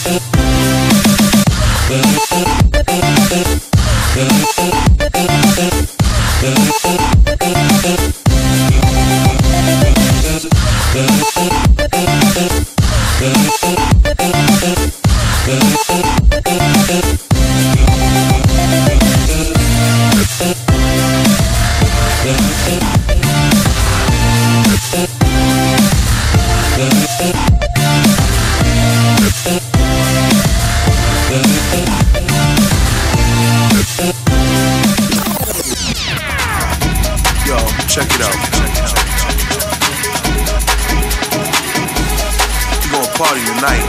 Yo, check it out. We gonna party tonight.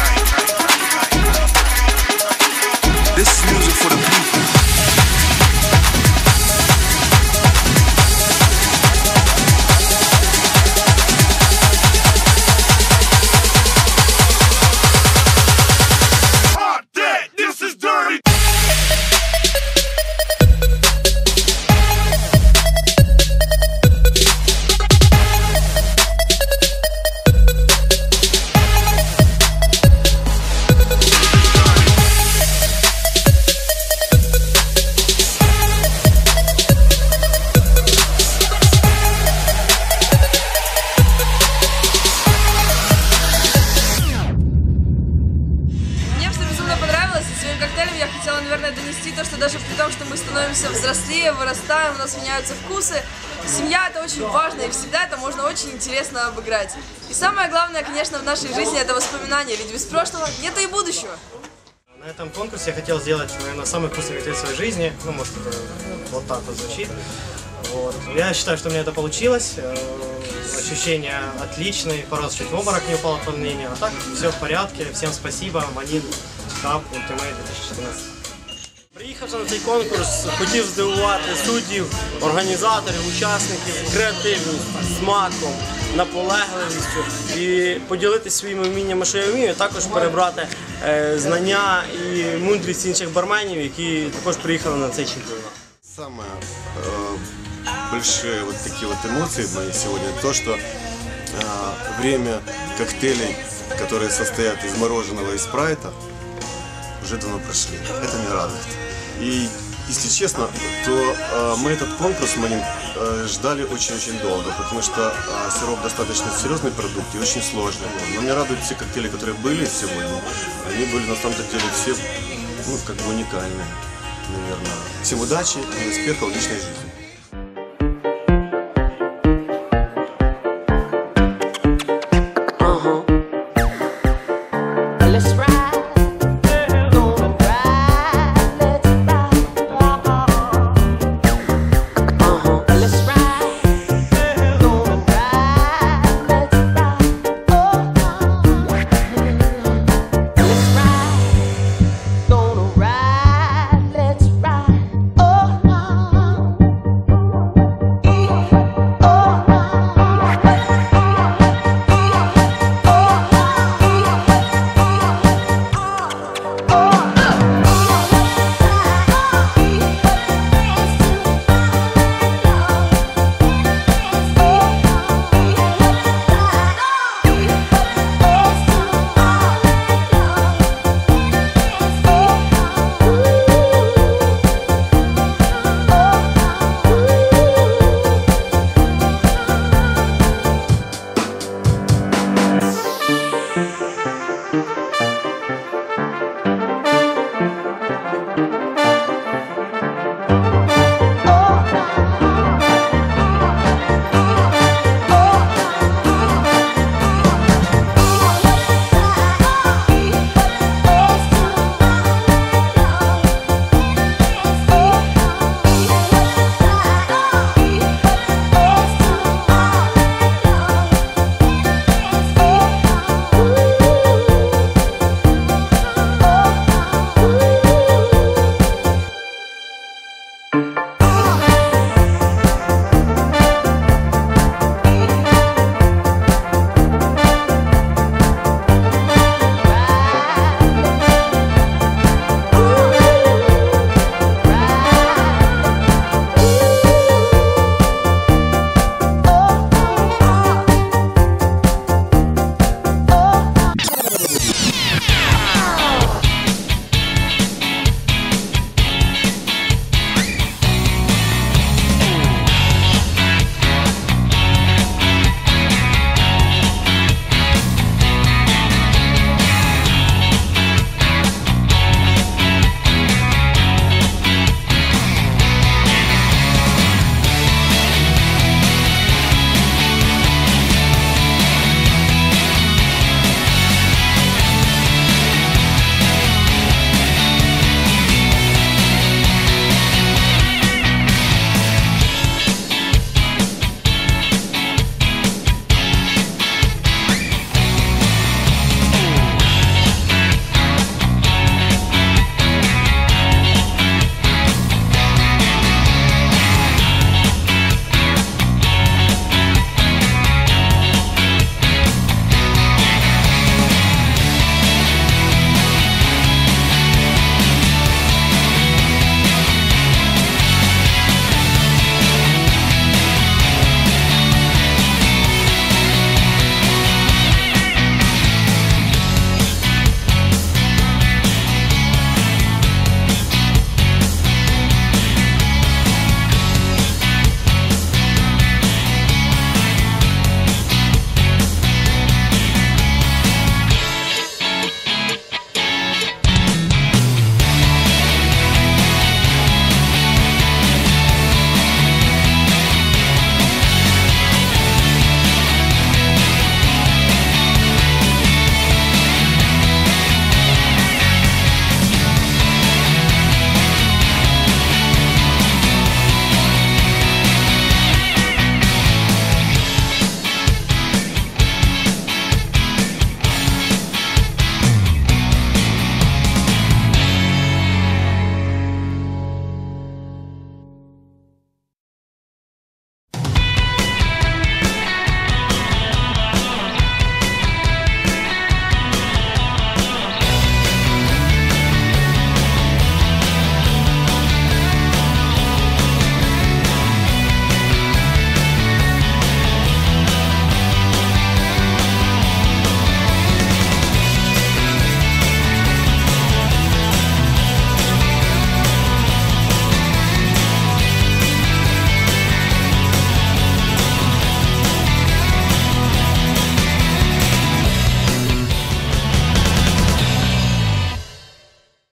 This is music for the people. Я хотела, наверное, донести то, что даже при том, что мы становимся взрослее, вырастаем, у нас меняются вкусы, семья — это очень важно, и всегда это можно очень интересно обыграть. И самое главное, конечно, в нашей жизни — это воспоминания, ведь без прошлого нет и будущего. На этом конкурсе я хотел сделать, наверное, самый вкусный коктейль в своей жизни, ну, может, это вот так вот звучит. Вот. Я считаю, что у меня это получилось, ощущения отличные, пару раз чуть в обморок не упал от волнения, а так все в порядке, всем спасибо, Манін Cup Ultimate 2014. Приїхавши на цей конкурс, хотів здивувати суддів, організаторів, учасників креативністю, смаком, наполегливістю і поділитися своїми вміннями, що я вмію, також перебрати знання і мудрість інших барменів, які також приїхали на цей чемпіонат. Самые большие вот такие вот эмоции мои сегодня то, что время коктейлей, которые состоят из мороженого и спрайта, уже давно прошли. Это меня радует. И, если честно, то мы этот конкурс ждали очень-очень долго, потому что сироп достаточно серьезный продукт и очень сложный. Но меня радуют все коктейли, которые были сегодня. Они были на самом деле все, ну, как бы уникальные, наверное. Всем удачи и успехов в личной жизни. Let's ride.